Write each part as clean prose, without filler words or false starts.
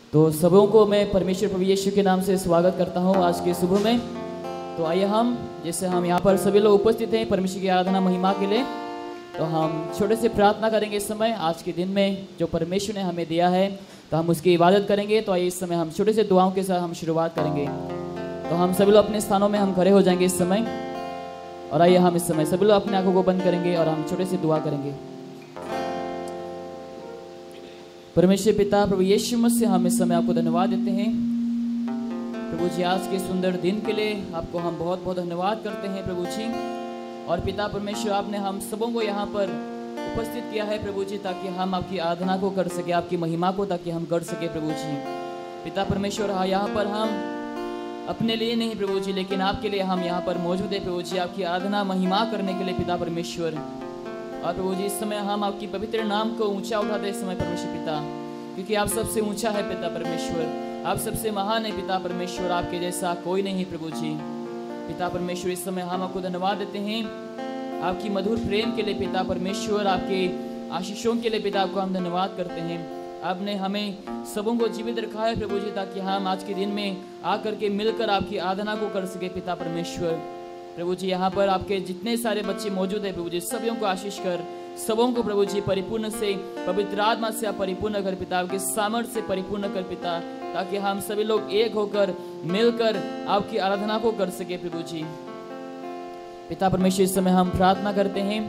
तो सबों को मैं परमेश्वर प्रभु यीशु के नाम से स्वागत करता हूँ आज के सुबह में। तो आइए हम जैसे हम यहाँ पर सभी लोग उपस्थित हैं परमेश्वर की आराधना महिमा के लिए, तो हम छोटे से प्रार्थना करेंगे इस समय आज के दिन में जो परमेश्वर ने हमें दिया है, तो हम उसकी इबादत करेंगे। तो आइए इस समय हम छोटे से दुआओं के साथ हम शुरुआत करेंगे। तो हम सभी लोग अपने स्थानों में हम खड़े हो जाएंगे इस समय, और आइए हम इस समय सभी लोग अपने आंखों को बंद करेंगे और हम छोटे से दुआ करेंगे। परमेश्वर पिता प्रभु यीशु मसीह, हम इस समय आपको धन्यवाद देते हैं प्रभु जी आज के सुंदर दिन के लिए। आपको हम बहुत बहुत धन्यवाद करते हैं प्रभु जी। और पिता परमेश्वर, आपने हम सबों को यहाँ पर उपस्थित किया है प्रभु जी, ताकि हम आपकी आराधना को कर सके, आपकी महिमा को ताकि हम कर सके प्रभु जी। पिता परमेश्वर, यहाँ पर हम अपने लिए नहीं प्रभु जी, लेकिन आपके लिए हम यहाँ पर मौजूद है प्रभु जी, आपकी आराधना महिमा करने के लिए पिता परमेश्वर। और प्रभु जी इस समय हम आपकी पवित्र नाम को ऊंचा उठाते हैं इस समय परमेश्वर पिता, क्योंकि आप सबसे ऊंचा है पिता परमेश्वर, आप सबसे महान है पिता परमेश्वर, आपके जैसा कोई नहीं प्रभु जी। पिता परमेश्वर इस समय हम आपको धन्यवाद देते हैं आपकी मधुर प्रेम के लिए पिता परमेश्वर, आपके आशीषों के लिए पिता आपको हम धन्यवाद करते हैं। आपने हमें सबों को जीवित रखा है प्रभु जी, ताकि हम आज के दिन में आकर के मिलकर आपकी आराधना को कर सके पिता परमेश्वर। प्रभु जी यहाँ पर आपके जितने सारे बच्चे मौजूद है प्रभु जी, सभी को आशीष कर, सबों को प्रभु जी परिपूर्ण से पवित्र आत्मा से आप परिपूर्ण कर पिता, आपके सामर्थ्य से परिपूर्ण कर पिता, ताकि हम सभी लोग एक होकर मिलकर आपकी आराधना को कर सके प्रभु जी। पिता परमेश्वर इस समय हम प्रार्थना करते हैं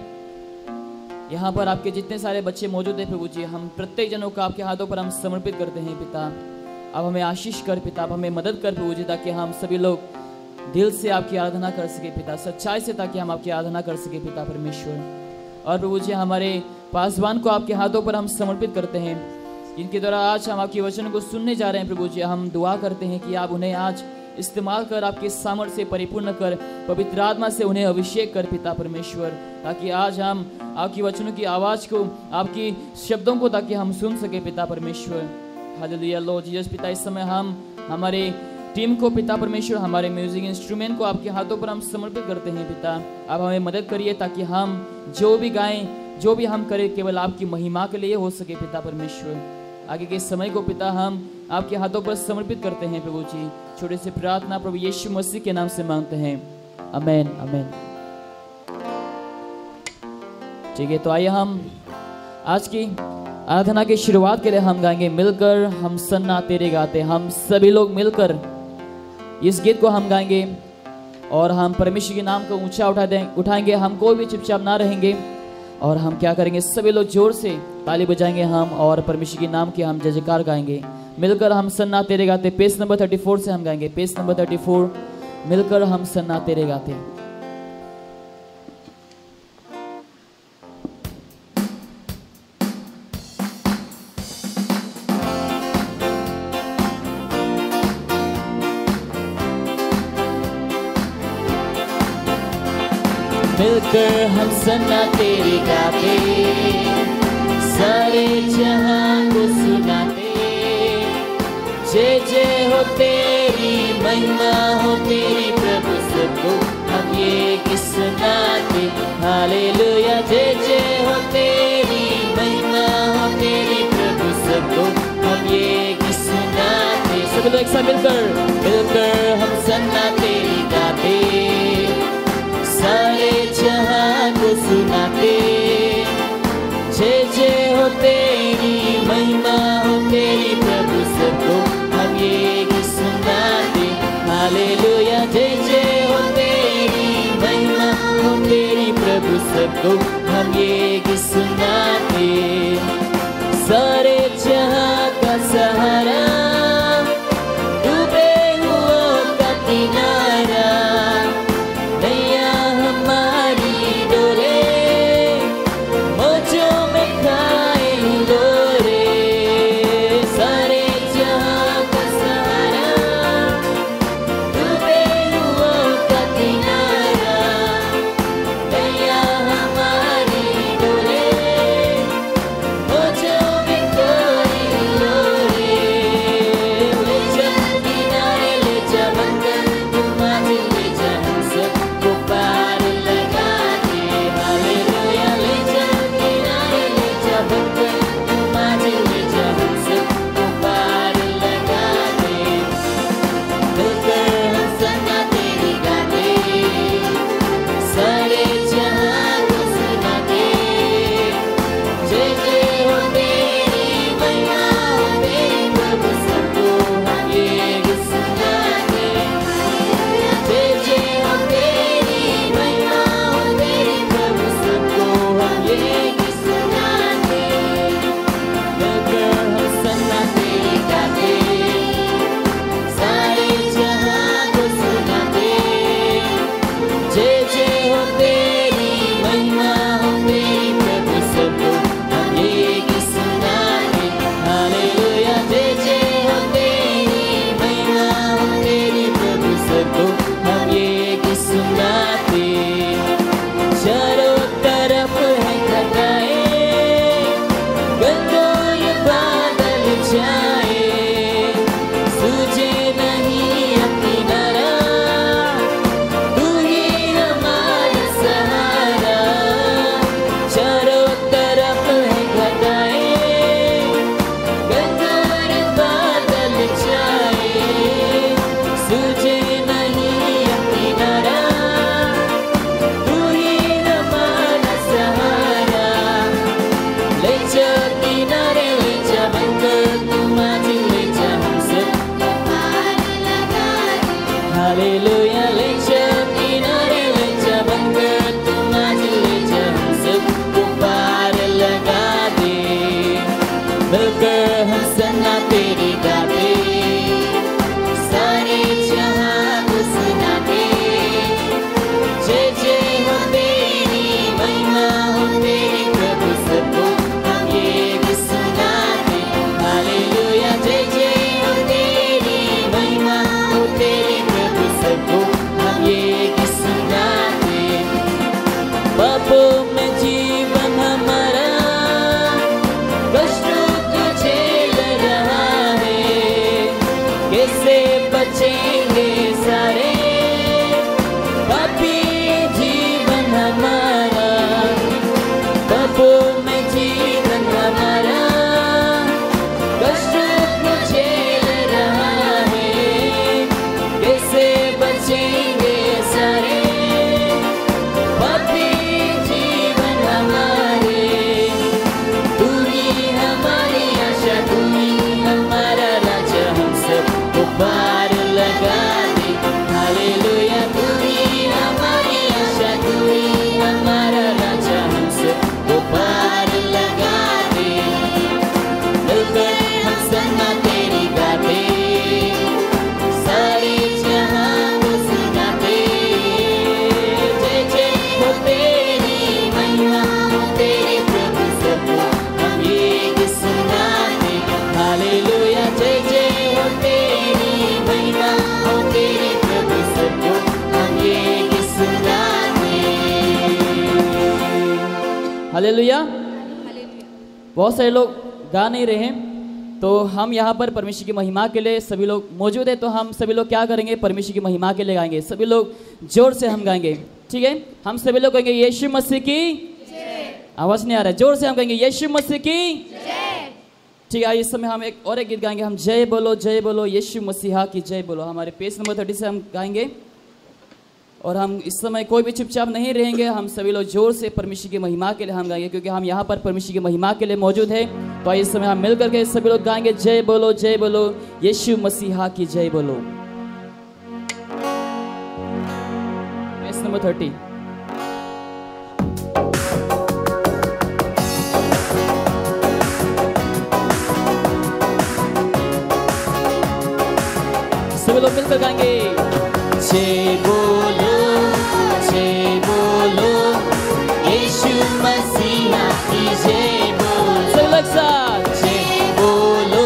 यहाँ पर आपके जितने सारे बच्चे मौजूद है प्रभु जी, हम प्रत्येक जनों को आपके हाथों पर हम समर्पित करते हैं पिता। अब हमें आशीष कर पिता, अब हमें मदद कर प्रभु जी, ताकि हम सभी लोग दिल से आपकी आराधना कर सके पिता, सच्चाई से, ताकि हम आपकी आराधना कर सके पिता परमेश्वर। और प्रभु जी हमारे पासवान को आपके हाथों पर हम समर्पित करते हैं, जिनके द्वारा आज हम आपके वचन को सुनने जा रहे हैं प्रभु जी। हम दुआ करते हैं कि आप उन्हें आज इस्तेमाल कर, आपके सामर्थ्य से परिपूर्ण कर, पवित्र आत्मा से उन्हें अभिषेक कर पिता परमेश्वर, ताकि आज हम आपकी वचनों की आवाज़ को, आपकी शब्दों को ताकि हम सुन सके पिता परमेश्वर। Hallelujah Lord Jesus. पिता इस समय हम हमारे टीम को पिता परमेश्वर, हमारे म्यूजिक इंस्ट्रूमेंट को आपके हाथों पर हम समर्पित करते हैं पिता। आप हमें मदद करिए ताकि हम जो भी गाएं, जो भी हम करें, केवल आपकी महिमा के लिए हो सके पिता परमेश्वर। आगे के समय को पिता हम आपके हाथों पर समर्पित करते हैं प्रभु जी। छोटे से प्रार्थना प्रभु यीशु मसीह के नाम से मांगते हैं, आमेन आमेन। ठीक है, तो आइए हम आज की आराधना की शुरुआत के लिए हम गाएंगे मिलकर हम सन्ना तेरे गाते। हम सभी लोग मिलकर इस गीत को हम गाएंगे और हम परमेश्वर के नाम को ऊंचा उठाएंगे। हम कोई भी चुपचाप ना रहेंगे और हम क्या करेंगे, सभी लोग जोर से ताली बजाएंगे हम, और परमेश्वर के नाम की हम जय जयकार गाएंगे। मिलकर हम सन्ना तेरे गाते, पेज नंबर 34 से हम गाएंगे, पेज नंबर 34, मिलकर हम सन्ना तेरे गाते। मिलकर हम सन्ना तेरे गाते, सारे जहां को सुनाते, जय जय हो तेरी, महिमा हो तेरी प्रभु, सबको हम ये गीत सुनाते। हालेलुया, जय जय हो तेरी, महिमा हो तेरी प्रभु, सबको हम ये गीत सुनाते। सब लोग एक साथ मिलकर हम सन्ना तेरी गाते, सारे जहां को सुनाते, जय जय हो तेरी, महिमा हो तेरी प्रभु, सबको हम ये गीत सुनाते। हालेलुया, जय जय हो तेरी, महिमा हो तेरी प्रभु, सबको हम ये गीत सुनाते। सारे जहां का सहारा, डूबे हुओं का किनारा, हालेलुया। बहुत सारे लोग गा नहीं रहे हैं, तो हम यहाँ पर परमेश्वर की महिमा के लिए सभी लोग मौजूद है, तो हम सभी लोग क्या करेंगे, परमेश्वर की महिमा के लिए गाएंगे। सभी लोग जोर से हम गाएंगे, ठीक है। हम सभी लोग कहेंगे यीशु मसीह की, आवाज नहीं आ रहा है, जोर से हम कहेंगे यीशु मसीह की, ठीक है। इस समय हम एक गीत गाएंगे, हम जय बोलो यीशु मसीहा की जय बोलो। हमारे पेज नंबर 30 से हम गाएंगे, और हम इस समय कोई भी चुपचाप नहीं रहेंगे, हम सभी लोग जोर से परमेश्वर की महिमा के लिए हम गाएंगे, क्योंकि हम यहाँ पर परमेश्वर की महिमा के लिए मौजूद है। तो इस समय हम मिल करके सभी लोग गाएंगे जय बोलो यीशु मसीहा की जय बोलो। Page number 30। सभी लोग मिलकर गाएंगे जय बोलो यीशु मसीहा की जय बोलो। सब लोग साथ जय बोलो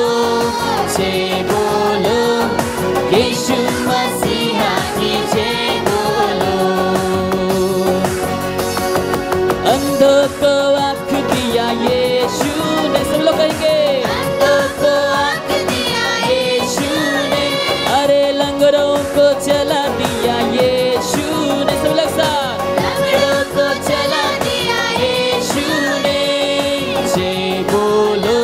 यीशु मसीहा की जय बोलो। अंधों को आँख दिया यीशु ने, सब लोग कहेंगे अंधों को आँख दिया यीशु ने, अरे लंगड़ों को चला दिया यीशु ने। सब लोग साथ लंगड़ों को चला दिया यीशु ने। जय बोलो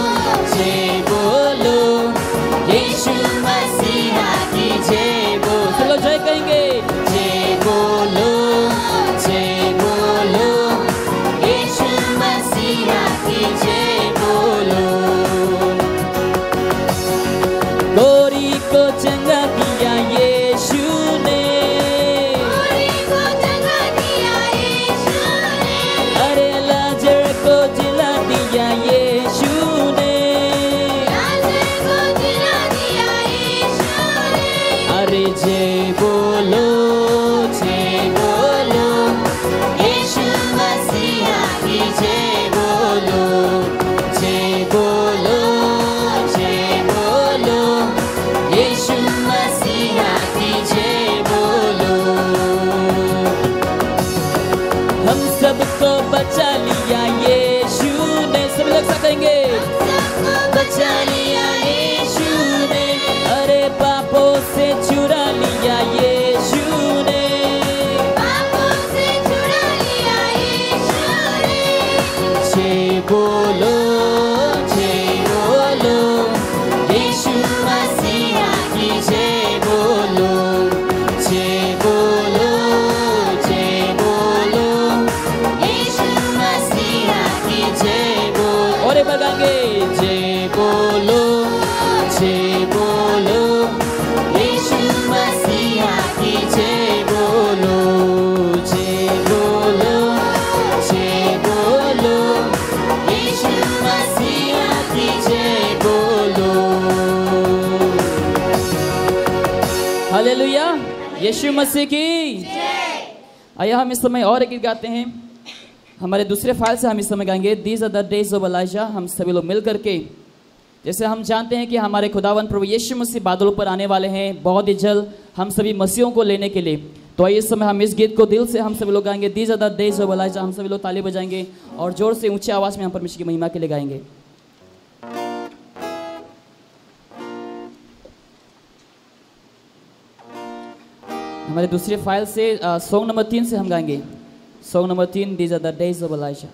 यीशु मसीहा की जय बोलो। सब लोग जय कहेंगे जय बोलो यीशु मसीहा की जय बोलो। गोरी को चंगा दिया यीशु ने, अरे लाजर को जिला दिया यीशु ने, अरे जय बोलो यीशु मसीहा की जय बोलो। जय बोलो यीशु मसीहा की जय बोलो। हम सबको बचा लिया यीशु ने, सब लोग साथ कहेंगे बचा लिया यीशु ने, अरे पापों से छुड़ा लिया यीशु ने, जय बोलो यीशु मसीहा की जय बोलो। जय बोलो यीशु मसीहा की जय बोलो। और एक बार गाएंगे जय बोलो यीशु मसीहा की जय बोलो। जय बोलो यीशु मसीहा की जय बोलो। हालेलुया, यीशु मसीह की जय। आइए हम इस समय और एक गीत गाते हैं। हमारे दूसरे फाइल से हम इस समय गाएंगे these are the days of Elijah. हम सभी लोग मिल करके, जैसे हम जानते हैं कि हमारे खुदावन प्रभु यीशु मसीह बादलों पर आने वाले हैं बहुत ही जल्द, हम सभी मसीहों को लेने के लिए। तो आइए इस समय हम इस गीत को दिल से हम सभी लोग गाएंगे these are the days of Elijah. हम सभी लोग ताली बजाएंगे और जोर से ऊंची आवाज में हम परमेश्वर की महिमा के लिए गाएंगे। हमारे दूसरे फाइल से सॉन्ग नंबर 3 से हम गाएंगे song number 3 these are the days of Elijah.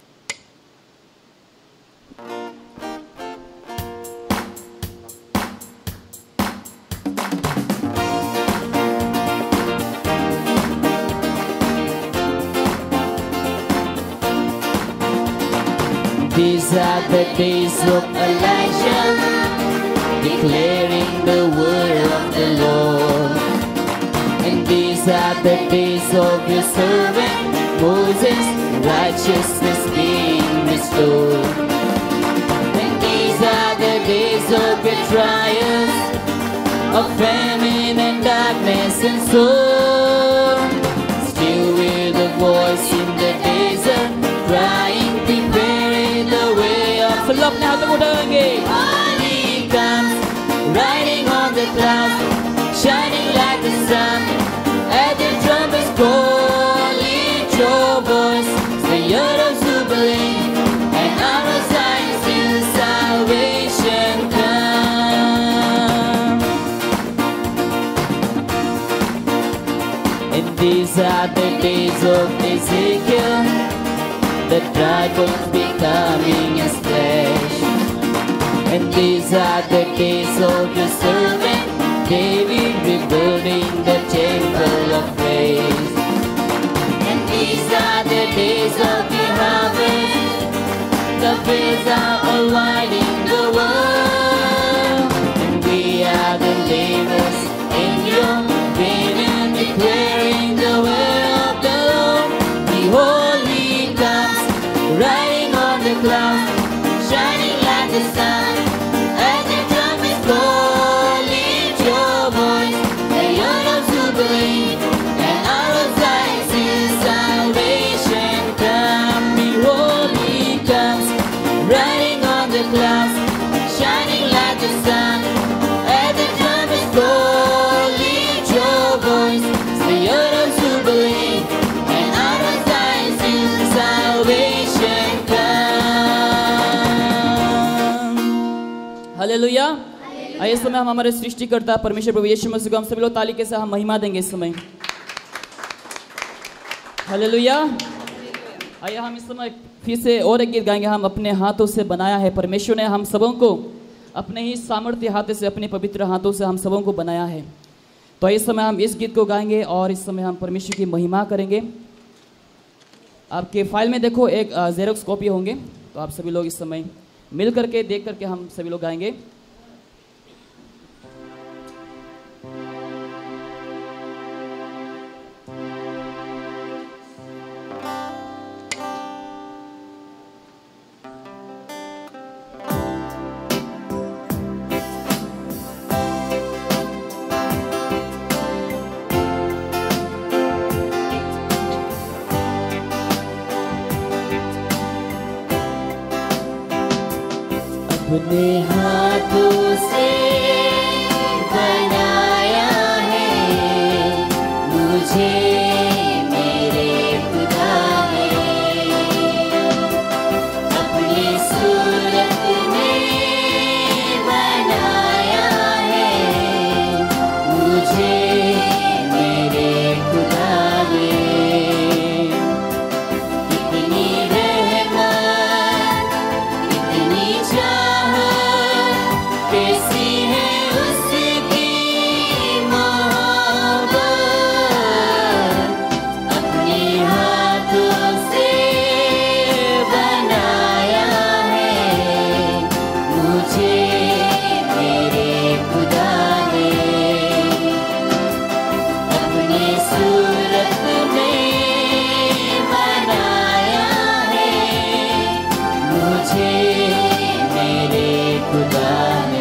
These are the days of Elijah, declaring the word of the Lord. And these are the days of your servant Moses, righteousness being restored. And these are the days of your trials, of famine and darkness and sorrow. Still with a voice in the desert, crying, preparing the way of the Lord. Now the Holy comes, riding on the clouds, shining like the sun. At the trumpet's calling, your voice, the year of Zuba these are the days of Ezekiel, the dry bones becoming as flesh. And these are the days of the servant David rebuilding the temple of praise. And these are the days of the harvest, the fields are all white in the world. And we are the laborers in your vineyard, declaring the word of the Lord. Behold, he comes, riding on the clouds, shining like the sun. As the trumpet call, lift your voice, the year of Jubilee, and out of Zion is salvation come. Behold, he comes, riding on the clouds, shining like the sun. As the trumpet call, lift your voice, the year of Jubilee, and out of Zion is salvation come. Hallelujah. आइए इस समय हम हमारे सृष्टिकर्ता परमेश्वर प्रभु यीशु मसीह को हम सभी लोग ताली के साथ हम महिमा देंगे इस समय। हालेलुया। आइए हम इस समय फिर से और एक गीत गाएंगे। हम अपने हाथों से बनाया है, परमेश्वर ने हम सबों को अपने ही सामर्थ्य हाथों से, अपने पवित्र हाथों से हम सबों को बनाया है। तो इस समय हम इस गीत को गाएंगे और इस समय हम परमेश्वर की महिमा करेंगे। आपके फाइल में देखो एक जेरोक्स कॉपी होंगे, तो आप सभी लोग इस समय मिल करके देख करके हम सभी लोग गाएंगे। अपने हाथों से बनाया है मुझे मेरे खुदा ने, अपनी सूरत में बनाया है मुझे मेरे खुदा ने। इतनी रहमत, इतनी कैसी है उसकी मोहब्बत, अपने हाथों से बनाया है मुझे मेरे खुदा ने, अपनी सूरत में बनाया है मुझे मेरे खुदा ने।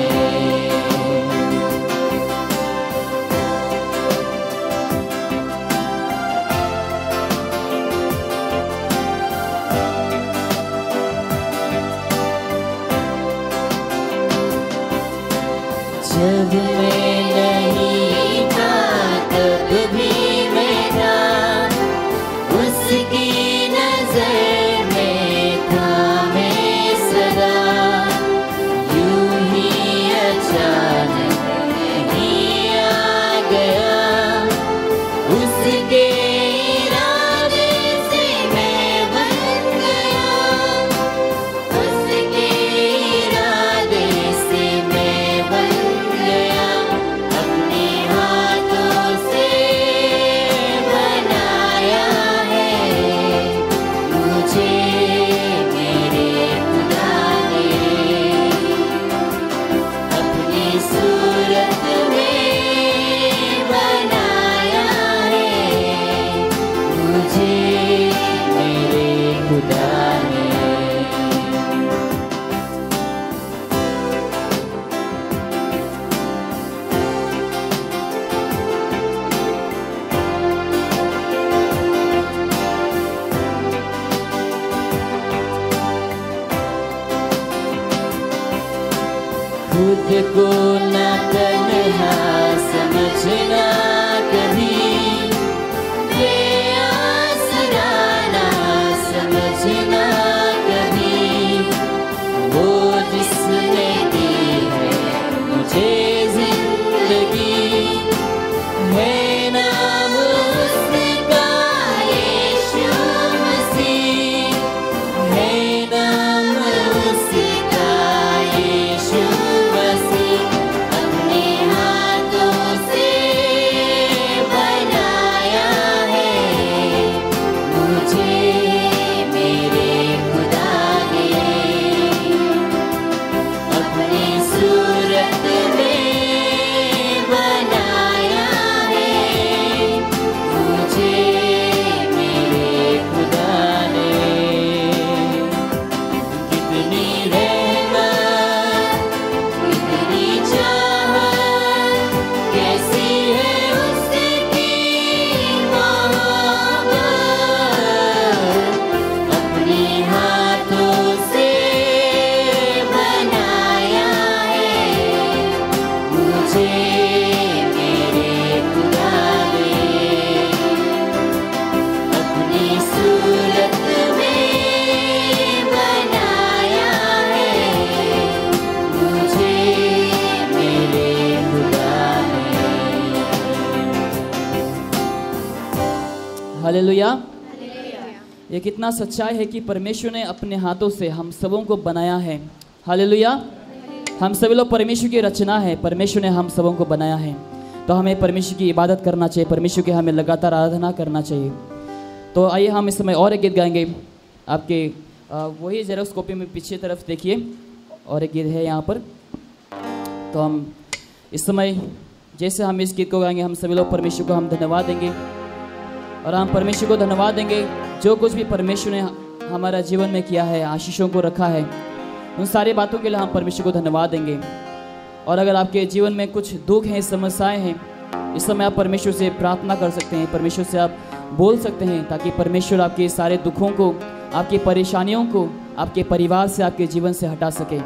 जब मैं नहीं था तब भी मैं था, उसकी नजर में था मैं सदा। यूं ही अचानक नहीं आ गया, उसके इरादे से मैं बन गया, उसके इरादे से मैं बन गया। अपने हाथों से बनाया है मुझे मेरे खुदा ने, अपनी सूरत में बनाया है मुझे मेरे खुदा ने। खुद को न तन्हा समझना कभी, बेआसरा न समझना कभी, वो जिसने दी है मुझे जिंदगी, है नाम उसका मुझे मेरे खुदा ने अपनी सूरत में बनाया है, मुझे मेरे खुदा ने। हालेलुया। ये कितना सच्चाई है कि परमेश्वर ने अपने हाथों से हम सबों को बनाया है। हालेलुया। हम सभी लोग परमेश्वर की रचना है, परमेश्वर ने हम सबों को बनाया है। तो हमें परमेश्वर की इबादत करना चाहिए, परमेश्वर की हमें लगातार आराधना करना चाहिए। तो आइए हम इस समय और एक गीत गाएंगे। आपके वही जेरोक्स कॉपी में पीछे तरफ देखिए, और एक गीत है यहाँ पर। तो हम इस समय जैसे हम इस गीत को गाएंगे, हम सभी लोग परमेश्वर को हम धन्यवाद देंगे, और हम परमेश्वर को धन्यवाद देंगे जो कुछ भी परमेश्वर ने हमारा जीवन में किया है, आशीषों को रखा है, उन सारी बातों के लिए हम परमेश्वर को धन्यवाद देंगे। और अगर आपके जीवन में कुछ दुख हैं, समस्याएं हैं, इस समय आप परमेश्वर से प्रार्थना कर सकते हैं, परमेश्वर से आप बोल सकते हैं, ताकि परमेश्वर आपके सारे दुखों को, आपकी परेशानियों को आपके परिवार से, आपके जीवन से हटा सके।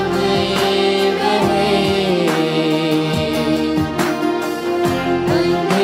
अंग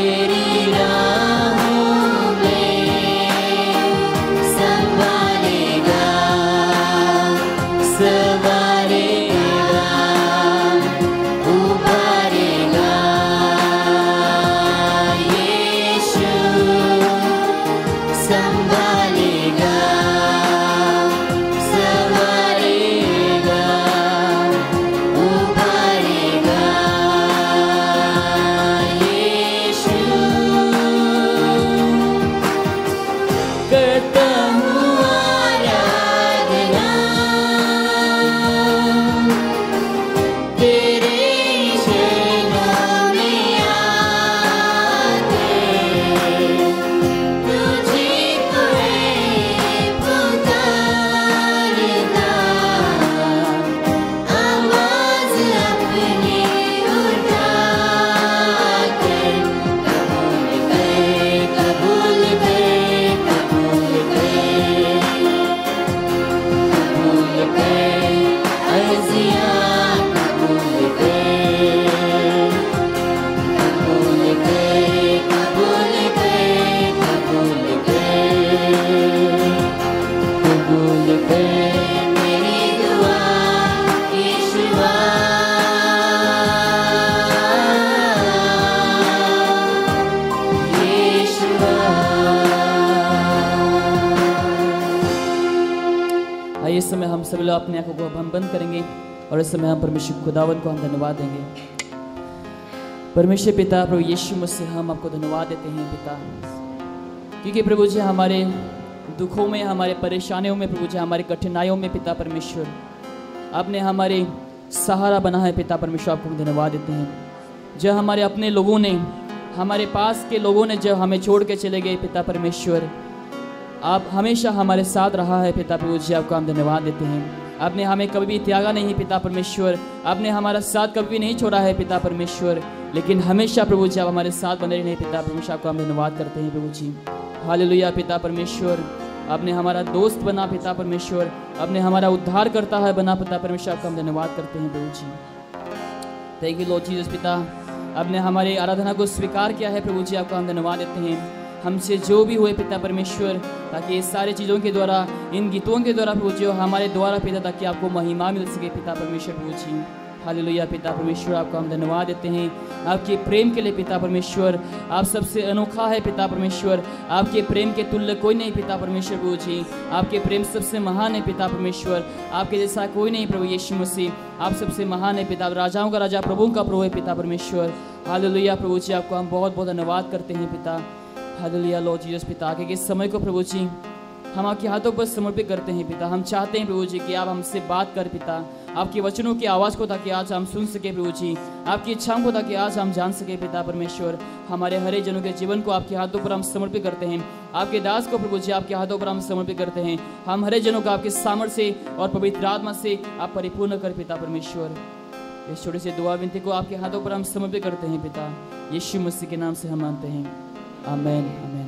सभी लोग अपनी आंखों को हम बंद करेंगे और इस समय हम परमेश्वर खुदावन को हम धन्यवाद देंगे। परमेश्वर पिता प्रभु यीशु मसीह हम आपको धन्यवाद देते हैं पिता, क्योंकि प्रभु जी हमारे दुखों में, हमारे परेशानियों में, प्रभु जी हमारी कठिनाइयों में पिता परमेश्वर आपने हमारे सहारा बना है पिता परमेश्वर, आपको धन्यवाद देते हैं। जब हमारे अपने लोगों ने, हमारे पास के लोगों ने जब हमें छोड़ के चले गए पिता परमेश्वर, आप हमेशा हमारे साथ रहा है पिता प्रभु जी, आपको हम धन्यवाद देते हैं। आपने हमें कभी भी त्यागा नहीं पिता परमेश्वर, आपने हमारा साथ कभी नहीं छोड़ा है पिता परमेश्वर, लेकिन हमेशा प्रभु जी आप हमारे साथ बने रहे पिता परमेश्वर, आपको हम धन्यवाद करते हैं प्रभु जी। हालेलुया पिता परमेश्वर, आपने हमारा दोस्त बना पिता परमेश्वर, आपने हमारा उद्धार करता है बना पिता परमेश्वर, आपको हम धन्यवाद करते हैं प्रभु जी। थैंक यू लॉर्ड जीसस पिता, आपने हमारी आराधना को स्वीकार किया है प्रभु जी, आपको हम धन्यवाद देते हैं। हमसे जो भी हुए पिता परमेश्वर, ताकि इस सारी चीज़ों के द्वारा, इन गीतों के द्वारा प्रभु जी हमारे द्वारा पिता, ताकि आपको महिमा मिल सके पिता परमेश्वर प्रभु जी। हालेलुया पिता परमेश्वर, आपको हम धन्यवाद देते हैं आपके प्रेम के लिए पिता परमेश्वर। आप सबसे अनोखा है पिता परमेश्वर, आपके प्रेम के तुल्य कोई नहीं पिता परमेश्वर प्रभु जी। आपके प्रेम सबसे महान है पिता परमेश्वर, आपके जैसा कोई नहीं प्रभु यीशु मसीह, आप सबसे महान है पिता, राजाओं का राजा, प्रभुओं का प्रभु है पिता परमेश्वर। हालेलुया प्रभु जी, आपको हम बहुत बहुत धन्यवाद करते हैं पिता। हालेलुया लॉर्ड जीसस पिता, आगे के समय को प्रभु जी हम आपके हाथों पर समर्पित करते हैं पिता। हम चाहते हैं प्रभु जी कि आप हमसे बात कर पिता, आपके वचनों की आवाज़ को, ताकि आज हम सुन सके प्रभु जी, आपकी इच्छाओं को, ताकि आज हम जान सके पिता परमेश्वर। हमारे हरे जनों के जीवन को आपके हाथों पर हम समर्पित करते हैं, आपके दास को प्रभु जी आपके हाथों पर हम समर्पित करते हैं। हम हरे जनों को आपके सामर्थ्य से और पवित्र आत्मा से आप परिपूर्ण कर पिता परमेश्वर। इस छोटी सी दुआ विनती को आपके हाथों पर हम समर्पित करते हैं पिता, यीशु मसीह के नाम से हम मानते हैं, आमीन आमीन।